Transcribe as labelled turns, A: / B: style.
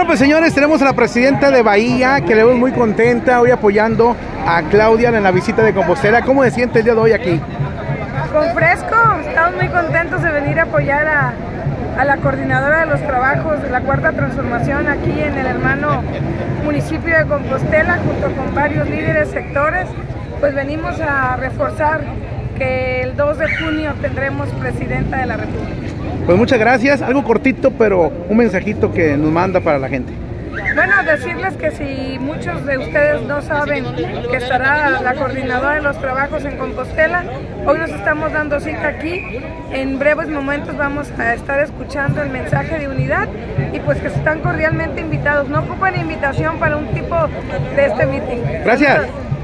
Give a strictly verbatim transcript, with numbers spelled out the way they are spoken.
A: Bueno, pues señores, tenemos a la presidenta de Bahía, que le vemos muy contenta hoy apoyando a Claudia en la visita de Compostela. ¿Cómo se siente el día de hoy aquí?
B: Con fresco, estamos muy contentos de venir a apoyar a, a la coordinadora de los trabajos de la Cuarta Transformación aquí en el hermano municipio de Compostela, junto con varios líderes sectores. Pues venimos a reforzar que el dos de junio tendremos presidenta de la República.
A: Pues muchas gracias, algo cortito, pero un mensajito que nos manda para la gente.
B: Bueno, decirles que si muchos de ustedes no saben que estará la coordinadora de los trabajos en Compostela, hoy nos estamos dando cita aquí. En breves momentos vamos a estar escuchando el mensaje de unidad y pues que están cordialmente invitados. No ocupan invitación para un tipo de este meeting.
A: Gracias.